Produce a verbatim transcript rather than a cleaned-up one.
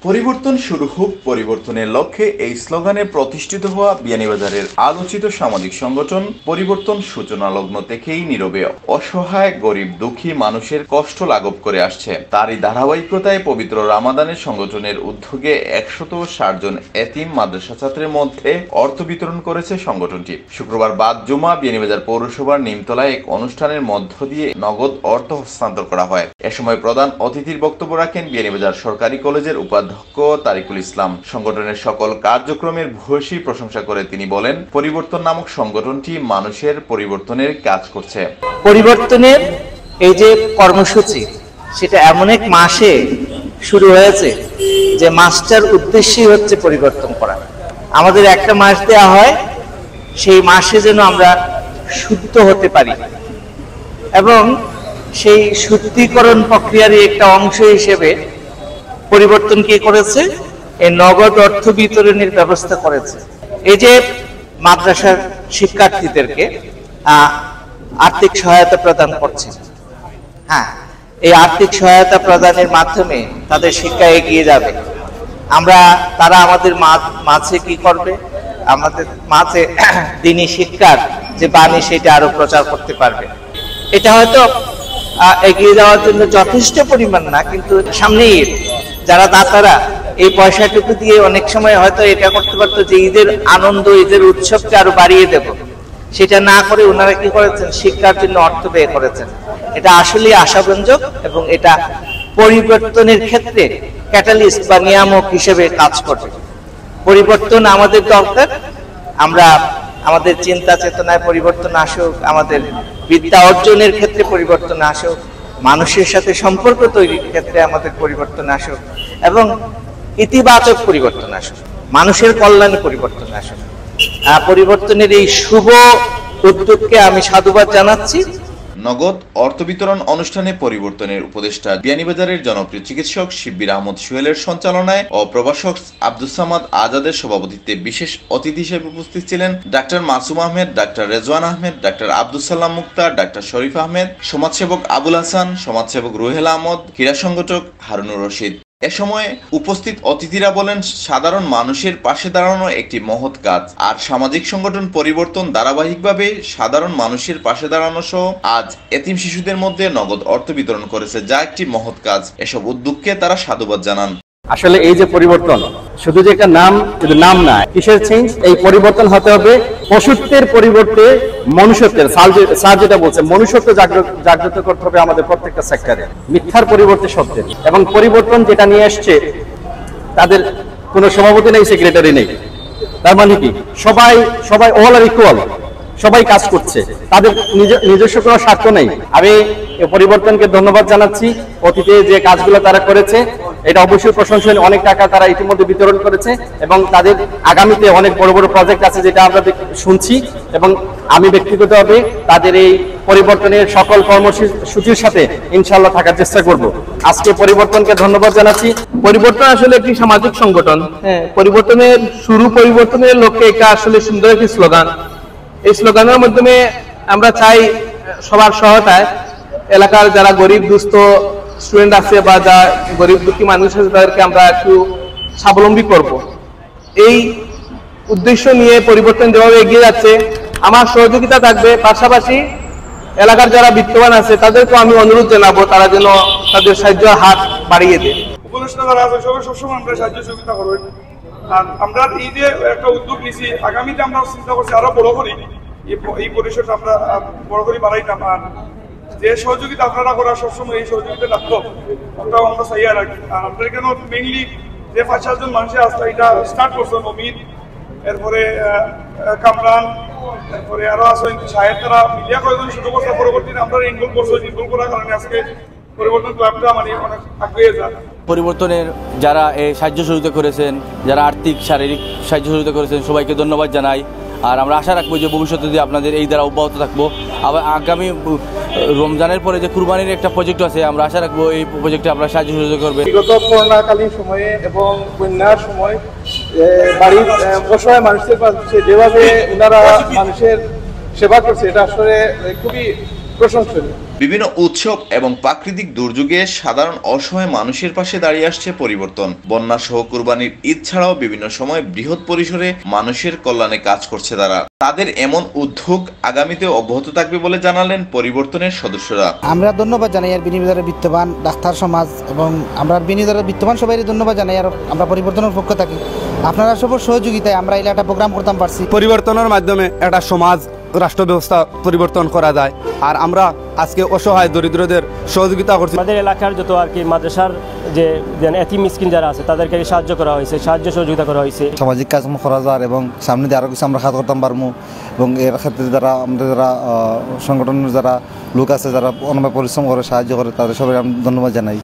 পরিবর্তন শুরু হোক পরিবর্তনের লক্ষ্যে এই স্লোগানে প্রতিষ্ঠিত হওয়া বিয়ানীবাজারের আলোচিত সামাজিক সংগঠন পরিবর্তন সূচনা লগ্ন থেকেই নীরবে অসহায় গরিব দুঃখী মানুষের কষ্ট লাঘব করে আসছে। তারই ধারাবাহিকতায় পবিত্র রামাদানের সংগঠনের উদ্যোগে একশত ষাট জন এতিম মাদ্রাসা ছাত্রের মধ্যে অর্থ বিতরণ করেছে সংগঠনটি। শুক্রবার বাদ জুমা বিয়ানীবাজার পৌরসভার নিমতলায় এক অনুষ্ঠানের মধ্য দিয়ে নগদ অর্থ হস্তান্তর করা হয়। এ সময় প্রধান অতিথির বক্তব্য রাখেন বিয়ানীবাজার সরকারি কলেজের উপাধ্যক্ষ তারিকুল ইসলাম। সংগঠনের সকল কার্যক্রমের ভূয়সী প্রশংসা করে তিনি বলেন, পরিবর্তন নামক সংগঠনটি মানুষের পরিবর্তনের কাজ করছে। পরিবর্তনের এই যে কর্মসূচি সেটা এমন এক মাসে শুরু হয়েছে যে মাসটার উদ্দেশ্যই হচ্ছে পরিবর্তন করা। আমাদের একটা মাস দেওয়া হয় সেই মাসে যেন আমরা শুদ্ধ হতে পারি এবং সেই শুদ্ধিকরণ প্রক্রিয়ারই একটা অংশ হিসেবে পরিবর্তন কি করেছে, এই নগদ অর্থ বিতরণের ব্যবস্থা করেছে। এই যে মাদ্রাসার শিক্ষার্থীদেরকে আর্থিক সহায়তা প্রদান করছে, হ্যাঁ, এই আর্থিক সহায়তা প্রদানের মাধ্যমে তাদের শিক্ষা এগিয়ে যাবে। আমরা তারা আমাদের মাঝে কি করবে, আমাদের মাঝে দিনী শিক্ষার যে বাণী সেটা আরো প্রচার করতে পারবে। এটা হয়তো এগিয়ে যাওয়ার জন্য যথেষ্ট পরিমাণ না, কিন্তু সামনেই যারা দাতারা এই পয়সাটুকু দিয়ে অনেক সময় হয়তো এটা করতে পারতো যে ঈদের আনন্দ, ঈদের উৎসবকে আরো বাড়িয়ে দেব, সেটা না করে ওনারা কি করেছেন, শিক্ষার জন্য অর্থ ব্যয় করেছেন। এটা আসলে আশাব্যঞ্জক এবং এটা পরিবর্তনের ক্ষেত্রে ক্যাটালিস্ট বা নিয়ামক হিসেবে কাজ করবে। পরিবর্তন আমাদের দরকার, আমরা আমাদের চিন্তা চেতনায় পরিবর্তন আসুক, আমাদের বিদ্যা অর্জনের ক্ষেত্রে পরিবর্তন আসুক, মানুষের সাথে সম্পর্ক তৈরির ক্ষেত্রে আমাদের পরিবর্তন আসুক এবং ইতিবাচক পরিবর্তন আসুক, মানুষের কল্যাণে পরিবর্তন আসুক। পরিবর্তনের এই শুভ উদ্যোগকে আমি সাধুবাদ জানাচ্ছি। নগদ অর্থ বিতরণ অনুষ্ঠানে পরিবর্তনের উপদেষ্টা বিয়ানীবাজারের জনপ্রিয় চিকিৎসক শিব্বির আহমদ সোহেলের সঞ্চালনায় ও প্রভাষক আব্দুস সামাদ আজাদের সভাপতিত্বে বিশেষ অতিথি হিসেবে উপস্থিত ছিলেন doctor Masum Ahmed, doctor Rezwan Ahmed, doctor Abdus Salam Mukhtar, doctor শরীফ আহমেদ, সমাজসেবক আবুল হাসান, সমাজসেবক রুহেল আহমদ, ক্রীড়া সংগঠক হারুনুর রশিদ। এ সময় উপস্থিত অতিথিরা বলেন, সাধারণ মানুষের পাশে দাঁড়ানো একটি মহৎ কাজ, আর সামাজিক সংগঠন পরিবর্তন ধারাবাহিকভাবে সাধারণ মানুষের পাশে দাঁড়ানো সহ আজ এতিম শিশুদের মধ্যে নগদ অর্থ বিতরণ করেছে, যা একটি মহৎ কাজ। এসব উদ্যোগকে তারা সাধুবাদ জানান। আসলে এই যে পরিবর্তন শুধু যে একটা নাম, শুধু নাম না, কিসের চেঞ্জ, এই পরিবর্তন হতে হবে পশুত্বের পরিবর্তে মনুষ্যত্বের। স্যার যেটা বলছে, মনুষ্যত্ব জাগ্রত করতে হবে আমাদের প্রত্যেকটা সেক্টরে, মিথ্যার পরিবর্তে সত্যের। এবং পরিবর্তন যেটা নিয়ে আসছে, তাদের কোনো সভাপতি নেই, সেক্রেটারি নেই, তার মানে কি সবাই সবাই অল আর ইকুয়াল, সবাই কাজ করছে, তাদের নিজস্ব কোনো স্বার্থ নেই। আমি পরিবর্তনকে ধন্যবাদ জানাচ্ছি। অতীতে যে কাজগুলো তারা করেছে এটা অবশ্যই প্রশংসনীয়। অনেক টাকা তারা ইতিমধ্যে বিতরণ করেছে এবং তাদের আগামীতে অনেক বড় বড় প্রজেক্ট আছে যেটা আমরা শুনছি, এবং আমি ব্যক্তিগতভাবে তাদের এই পরিবর্তনের সকল কর্মসূচির সাথে ইনশাআল্লাহ থাকার চেষ্টা করব। আজকে পরিবর্তনকে ধন্যবাদ জানাচ্ছি। পরিবর্তন আসলে একটি সামাজিক সংগঠন, হ্যাঁ, পরিবর্তনের শুরু, পরিবর্তনের লক্ষ্যে এটা আসলে সুন্দর একটি স্লোগান। এই স্লোগানের মাধ্যমে আমরা চাই সবার সহায়তায় এলাকার যারা গরিব দুস্থ স্টুডেন্ট আছে বা যা গরিব দুঃখী মানুষ আছে তাদেরকে আমরা একটু স্বাবলম্বী করব। এই উদ্দেশ্য নিয়ে পরিবর্তন যেভাবে এগিয়ে যাচ্ছে আমার সহযোগিতা থাকবে। পাশাপাশি এলাকার যারা বিত্তবান আছে তাদেরকেও আমি অনুরোধ জানাবো তারা যেন তাদের সাহায্যের হাত বাড়িয়ে দেয়। উপদেষ্টা যারা আছে সবাই সবসময় আমরা সাহায্য সহযোগিতা করবেন। আর আমরা এই যে একটা উদ্যোগ নিছি, আগামীতে আমরা চিন্তা করছি আরো বড় করি এই পরিসরটা আমরা বড় করি বাড়াইতাম। আর যে সহযোগিতা আপনারা করা সবসময় এই সহযোগিতা রাখতো ওটাও আমরা চাইয়া রাখি। আর আপনার কেন মেইনলি যে পাঁচ সাতজন মানুষের আসতে এটা স্টার্ট করছেন, অমিত, এরপরে কামরান, এরপরে আরো আছে সাহেব, তারা মিডিয়া কয়েকজন শুরু করছে। পরবর্তীতে আমরা ইনভলভ করছি, ইনভলভ করার কারণে আজকে পরিবর্তন ক্লাবটা মানে অনেক আগে যায়। পরিবর্তনের যারা এই সাহায্য সহযোগিতা করেছেন, যারা আর্থিক শারীরিক সাহায্য সহযোগিতা করেছেন, সবাইকে ধন্যবাদ জানাই। আর আমরা আশা রাখবো যে ভবিষ্যতে যদি আপনাদের এই দ্বারা অব্যাহত থাকবো। আবার আগামী রমজানের পরে যে কুরবানির একটা প্রজেক্ট আছে, আমরা আশা রাখবো এই প্রজেক্টে আপনারা সাহায্য সহযোগিতা করবে। বিগত করোনাকালীন সময়ে এবং বন্যার সময় বাড়ির অসহায় মানুষদের পাশে যেভাবে ওনারা মানুষের সেবা করছে, এটা আসলে খুবই প্রশংসনীয়। বিভিন্ন উৎসব এবং প্রাকৃতিক দুর্যোগে সাধারণ অসহায় মানুষের পাশে দাঁড়িয়ে আসছে পরিবর্তন। বন্যা সহ কুরবানির ঈদ ছাড়াও বিভিন্ন সময় বৃহৎ পরিসরে মানুষের কল্যাণে কাজ করছে তারা। তাদের এমন উদ্যোগ আগামীতে অব্যাহত থাকবে বলে জানালেন পরিবর্তনের সদস্যরা। আমরা ধন্যবাদ জানাই আর বিনিয়োগের বিত্তবান ডাক্তার সমাজ এবং আমরা বিনিয়োগের বিত্তবান সবাই ধন্যবাদ জানাই। আর আমরা পরিবর্তনের পক্ষ থাকি আপনারা সবার সহযোগিতায় আমরা এই একটা প্রোগ্রাম করতাম পারছি। পরিবর্তনের মাধ্যমে একটা সমাজ রাষ্ট্র ব্যবস্থা পরিবর্তন করা যায়। আর আমরা আজকে অসহায় দরিদ্রদের সহযোগিতা করছি। আমাদের এলাকার যত আর কি মাদ্রাসার যে এতিম মিসকিন যারা আছে তাদেরকে সাহায্য করা হয়েছে, সাহায্য সহযোগিতা করা হয়েছে। সামাজিক কাজকর্ম করা যায় এবং সামনে দিয়ে আরও কিছু আমরা কাজ করতাম পারবো এবং এর ক্ষেত্রে যারা আমাদের যারা সংগঠনের যারা লোক আছে যারা অনেক পরিশ্রম করে সাহায্য করে তাদের সবাই আমি ধন্যবাদ জানাই।